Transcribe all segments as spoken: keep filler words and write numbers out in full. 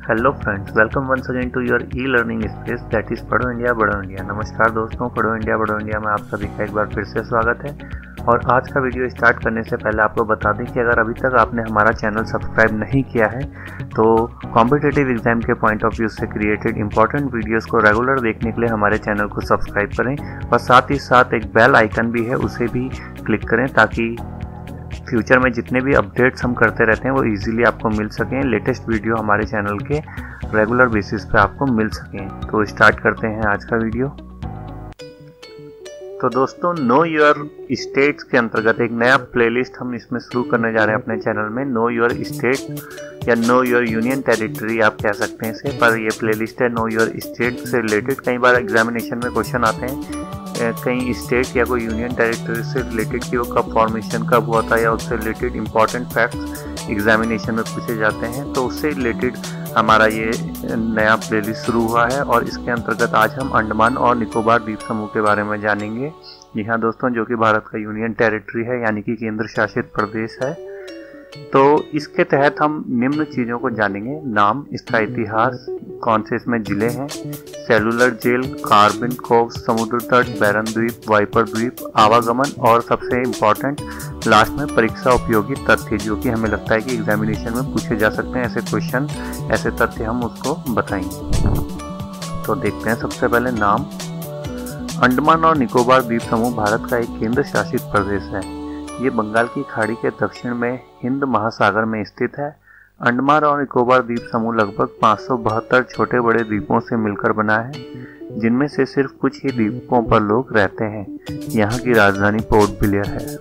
Hello friends, welcome once again to your e learning space that is पढ़ो India बढ़ो India. नमस्कार दोस्तों, पढ़ो इंडिया बढ़ो इंडिया में आप सभी का एक बार फिर से स्वागत है। और आज का वीडियो स्टार्ट करने से पहले आपको बता दें कि अगर अभी तक आपने हमारा चैनल सब्सक्राइब नहीं किया है तो कॉम्पिटिटिव एग्जाम के पॉइंट ऑफ व्यू से क्रिएटेड इंपॉर्टेंट वीडियोज़ को रेगुलर देखने के लिए हमारे चैनल को सब्सक्राइब करें और साथ ही साथ एक बेल आइकन भी है, उसे भी क्लिक करें ताकि फ्यूचर में जितने भी अपडेट्स हम करते रहते हैं वो इजीली आपको मिल सकें। लेटेस्ट वीडियो हमारे चैनल के रेगुलर बेसिस पे आपको मिल सकें। तो स्टार्ट करते हैं आज का वीडियो। तो दोस्तों, नो योर स्टेट्स के अंतर्गत एक नया प्लेलिस्ट हम इसमें शुरू करने जा रहे हैं अपने चैनल में। नो योर स्टेट या नो योर यूनियन टेरिटरी आप कह सकते हैं इसे, पर ये प्लेलिस्ट है नो योर स्टेट से रिलेटेड। कई बार एग्जामिनेशन में क्वेश्चन आते हैं कहीं स्टेट या कोई यूनियन टेरिटरी से रिलेटेड कि वो कब फॉर्मेशन कब हुआ था या उससे रिलेटेड इंपॉर्टेंट फैक्ट्स एग्जामिनेशन में पूछे जाते हैं। तो उससे रिलेटेड हमारा ये नया प्लेलिस्ट शुरू हुआ है और इसके अंतर्गत आज हम अंडमान और निकोबार द्वीप समूह के बारे में जानेंगे। जी हाँ दोस्तों, जो कि भारत का यूनियन टेरिटरी है यानी कि केंद्र शासित प्रदेश है। तो इसके तहत हम निम्न चीज़ों को जानेंगे: नाम, इसका इतिहास, कौन से इसमें जिले हैं, सेलुलर जेल, कार्बिन कोव, समुद्र तट, बैरन द्वीप, वाइपर द्वीप, आवागमन और सबसे इम्पोर्टेंट लास्ट में परीक्षा उपयोगी तथ्य, जो कि हमें लगता है कि एग्जामिनेशन में पूछे जा सकते हैं। ऐसे क्वेश्चन, ऐसे तथ्य हम उसको बताएंगे। तो देखते हैं सबसे पहले नाम। अंडमान और निकोबार द्वीप समूह भारत का एक केंद्र शासित प्रदेश है। ये बंगाल की खाड़ी के दक्षिण में हिंद महासागर में स्थित है। अंडमान और निकोबार द्वीप समूह लगभग पाँच सौ बहत्तर छोटे बड़े द्वीपों से मिलकर बना है, जिनमें से सिर्फ कुछ ही द्वीपों पर लोग रहते हैं। यहाँ की राजधानी पोर्ट ब्लेयर है।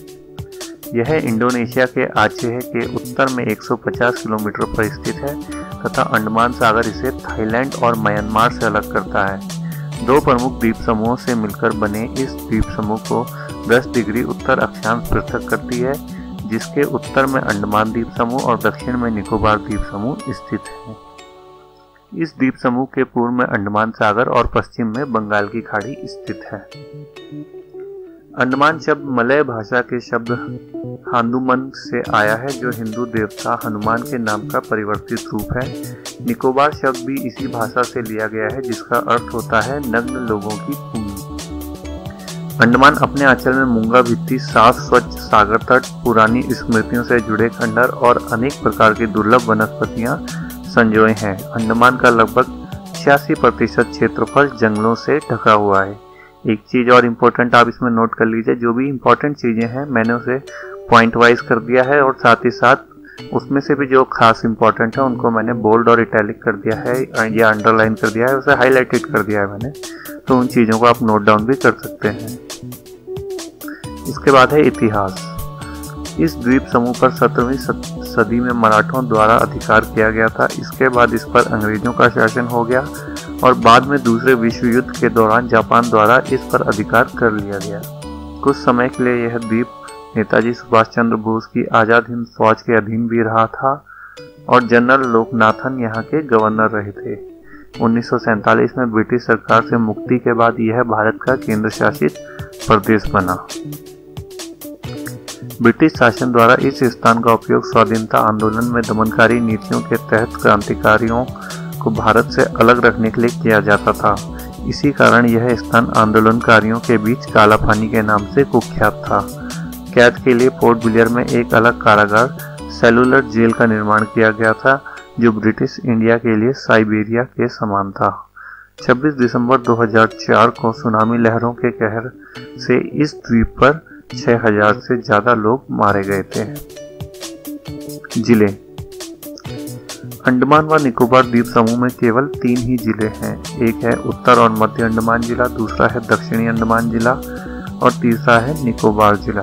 यह इंडोनेशिया के आचेह के उत्तर में एक सौ पचास किलोमीटर पर स्थित है तथा अंडमान सागर इसे थाईलैंड और म्यांमार से अलग करता है। दो प्रमुख द्वीप समूहों से मिलकर बने इस द्वीप समूह को दस डिग्री उत्तर अक्षांश पृथक करती है, जिसके उत्तर में अंडमान द्वीप समूह और दक्षिण में निकोबार द्वीप समूह स्थित है। इस द्वीप समूह के पूर्व में अंडमान सागर और पश्चिम में बंगाल की खाड़ी स्थित है। अंडमान शब्द मलय भाषा के शब्द हांदुमन से आया है, जो हिंदू देवता हनुमान के नाम का परिवर्तित रूप है। निकोबार शब्द भी इसी भाषा से लिया गया है, जिसका अर्थ होता है नग्न लोगों की भूमि। अंडमान अपने आंचल में मूंगा भित्ति, साफ स्वच्छ सागर तट, पुरानी स्मृतियों से जुड़े खंडहर और अनेक प्रकार की दुर्लभ वनस्पतियां संजोए हैं। अंडमान का लगभग छियासी प्रतिशत क्षेत्रफल जंगलों से ढका हुआ है। एक चीज और इम्पोर्टेंट आप इसमें नोट कर लीजिए, जो भी इम्पोर्टेंट चीजें हैं मैंने उसे पॉइंट वाइज कर दिया है और साथ ही साथ उसमें से भी जो खास इम्पोर्टेंट है उनको मैंने बोल्ड और इटैलिक कर दिया है या अंडरलाइन कर दिया है, उसे हाईलाइटेड कर दिया है मैंने। तो उन चीज़ों को आप नोट डाउन भी कर सकते हैं। इसके बाद है इतिहास। इस द्वीप समूह पर सत्रहवीं सदी में मराठों द्वारा अधिकार किया गया था। इसके बाद इस पर अंग्रेजों का शासन हो गया और बाद में दूसरे विश्व युद्ध के दौरान जापान द्वारा इस पर अधिकार कर लिया गया। कुछ समय के लिए यह द्वीप नेताजी सुभाष चंद्र बोस की आज़ाद हिंद फौज के अधीन भी रहा था और जनरल लोकनाथन यहाँ के गवर्नर रहे थे। उन्नीस सौ सैंतालीस में ब्रिटिश सरकार से मुक्ति के बाद यह भारत का केंद्र शासित प्रदेश बना। ब्रिटिश शासन द्वारा इस स्थान का उपयोग स्वाधीनता आंदोलन में दमनकारी नीतियों के तहत क्रांतिकारियों को भारत से अलग रखने के लिए किया जाता था। इसी कारण यह स्थान आंदोलनकारियों के बीच काला पानी के नाम से कुख्यात था। कैद के लिए पोर्ट ब्लेयर में एक अलग कारागार सेलुलर जेल का निर्माण किया गया था, जो ब्रिटिश इंडिया के लिए साइबेरिया के समान था। छब्बीस दिसंबर दो हज़ार चार को सुनामी लहरों के कहर से इस द्वीप पर छह हज़ार से ज्यादा लोग मारे गए थे। जिले। अंडमान व निकोबार द्वीप समूह में केवल तीन ही जिले हैं। एक है उत्तर और मध्य अंडमान जिला, दूसरा है दक्षिणी अंडमान जिला और तीसरा है निकोबार जिला।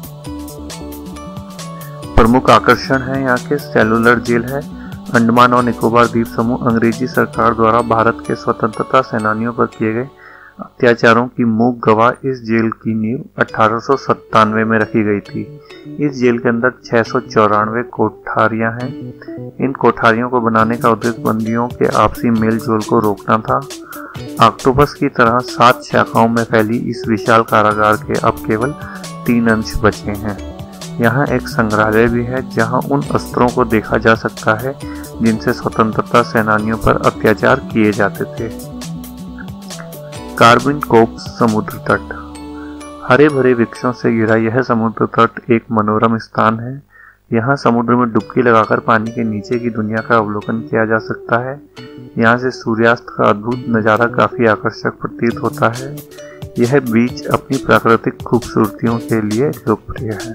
प्रमुख आकर्षण है यहाँ के सेलुलर जेल है। अंडमान और निकोबार द्वीप समूह अंग्रेजी सरकार द्वारा भारत के स्वतंत्रता सेनानियों पर किए गए अत्याचारों की मूक गवाह इस जेल की नींव अठारह सौ सत्तानवे में रखी गई थी। इस जेल के अंदर छह सौ चौरानवे कोठारियां हैं। इन कोठारियों को बनाने का उद्देश्य बंदियों के आपसी मेल जोल को रोकना था। ऑक्टोपस की तरह सात शाखाओं में फैली इस विशाल कारागार के अब केवल तीन अंश बचे हैं। यहाँ एक संग्रहालय भी है, जहाँ उन अस्त्रों को देखा जा सकता है जिनसे स्वतंत्रता सेनानियों पर अत्याचार किए जाते थे। कार्बिन कोव समुद्र तट। हरे भरे वृक्षों से घिरा यह समुद्र तट एक मनोरम स्थान है। यहाँ समुद्र में डुबकी लगाकर पानी के नीचे की दुनिया का अवलोकन किया जा सकता है। यहाँ से सूर्यास्त का अद्भुत नज़ारा काफी आकर्षक प्रतीत होता है। यह बीच अपनी प्राकृतिक खूबसूरतियों के लिए लोकप्रिय है।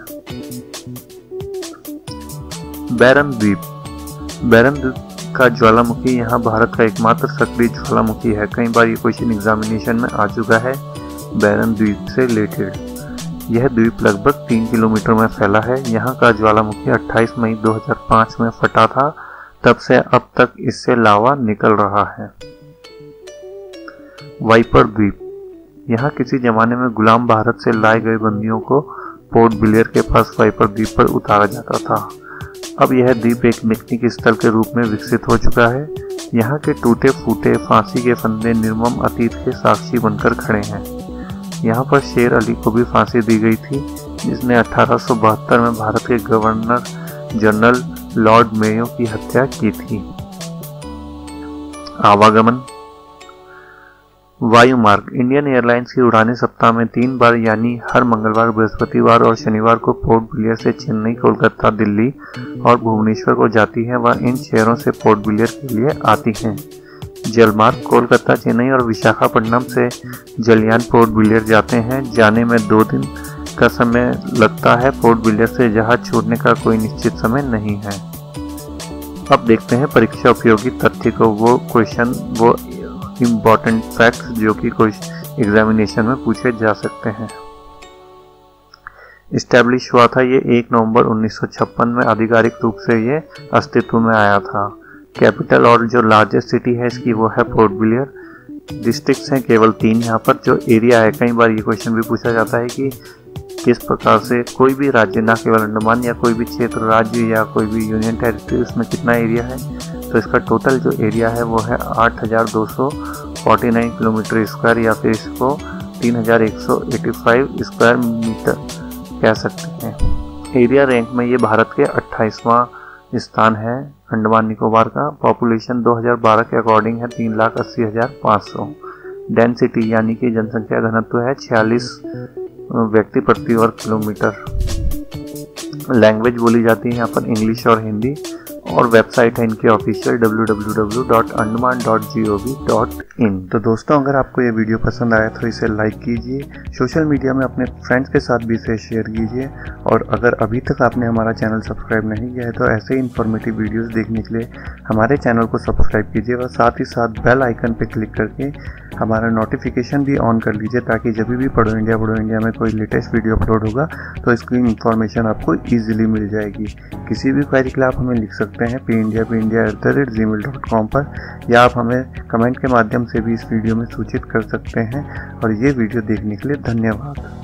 बैरन द्वीप। बैरन द्वीप का ज्वालामुखी यहाँ भारत का एकमात्र सक्रिय ज्वालामुखी है। कई बार ये क्वेश्चन एग्जामिनेशन में आ चुका है बैरन द्वीप से रिलेटेड। यह द्वीप लगभग तीन किलोमीटर में फैला है। यहाँ का ज्वालामुखी अट्ठाईस मई दो हज़ार पाँच में फटा था। तब से अब तक इससे लावा निकल रहा है। वाइपर द्वीप। यहाँ किसी जमाने में गुलाम भारत से लाए गए बंदियों को पोर्ट ब्लेयर के पास वाइपर द्वीप पर उतारा जाता था। अब यह द्वीप एक पिकनिक स्थल के रूप में विकसित हो चुका है। यहाँ के टूटे फूटे फांसी के फंदे निर्मम अतीत के साक्षी बनकर खड़े हैं। यहाँ पर शेर अली को भी फांसी दी गई थी, जिसने अठारह सौ बहत्तर में भारत के गवर्नर जनरल लॉर्ड मेयो की हत्या की थी। आवागमन। वायुमार्ग। इंडियन एयरलाइंस की उड़ानें सप्ताह में तीन बार यानी हर मंगलवार, बृहस्पतिवार और शनिवार को पोर्ट ब्लेयर से चेन्नई, कोलकाता, दिल्ली और भुवनेश्वर को जाती हैं व इन शहरों से पोर्ट ब्लेयर के लिए आती हैं। जलमार्ग। कोलकाता, चेन्नई और विशाखापट्टनम से जलयान पोर्ट ब्लेयर जाते हैं। जाने में दो दिन का समय लगता है। पोर्ट ब्लेयर से जहाज छोड़ने का कोई निश्चित समय नहीं है। अब देखते हैं परीक्षा उपयोगी तथ्य को, वो क्वेश्चन, वो इम्पोर्टेंट फैक्ट्स जो कि कोई एग्जामिनेशन में पूछे जा सकते हैं। इस्टेब्लिश हुआ था ये एक नवंबर उन्नीस सौ छप्पन में, आधिकारिक रूप से ये अस्तित्व में आया था। कैपिटल और जो लार्जेस्ट सिटी है इसकी वो है पोर्ट ब्लेयर। डिस्ट्रिक्ट्स हैं केवल तीन यहाँ पर। जो एरिया है, कई बार ये क्वेश्चन भी पूछा जाता है कि किस प्रकार से कोई भी राज्य, ना केवल अंडमान या कोई भी क्षेत्र, राज्य या कोई भी यूनियन टेरिटरी, उसमें कितना एरिया है, तो इसका टोटल जो एरिया है वो है आठ हज़ार दो सौ उनचास किलोमीटर स्क्वायर, या फिर इसको तीन हज़ार एक सौ पचासी स्क्वायर मीटर कह सकते हैं। एरिया रैंक में ये भारत के अट्ठाईसवां स्थान है। अंडमान निकोबार का पॉपुलेशन दो हज़ार बारह के अकॉर्डिंग है तीन लाख अस्सी हज़ार पाँच सौ। डेंसिटी यानी कि जनसंख्या घनत्व है छियालीस व्यक्ति प्रति वर्ग किलोमीटर। लैंग्वेज बोली जाती है यहाँ पर इंग्लिश और हिंदी, और वेबसाइट है इनकी official W W W dot Andaman dot G O V dot in. तो दोस्तों, अगर आपको ये वीडियो पसंद आया तो इसे लाइक कीजिए, सोशल मीडिया में अपने फ्रेंड्स के साथ भी इसे शेयर कीजिए, और अगर अभी तक आपने हमारा चैनल सब्सक्राइब नहीं किया है तो ऐसे इन्फॉर्मेटिव वीडियोस देखने के लिए हमारे चैनल को सब्सक्राइब कीजिए और साथ ही साथ बेल आइकन पर क्लिक करके हमारा नोटिफिकेशन भी ऑन कर लीजिए, ताकि जब भी पढ़ो इंडिया पढ़ो इंडिया में कोई लेटेस्ट वीडियो अपलोड होगा तो इसकी इन्फॉर्मेशन आपको ईजिली मिल जाएगी। किसी भी क्वेरी के लिए आप हमें लिख सकते हैं P India P India at the rate Gmail dot com पर, या आप हमें कमेंट के माध्यम से भी इस वीडियो में सूचित कर सकते हैं। और ये वीडियो देखने के लिए धन्यवाद।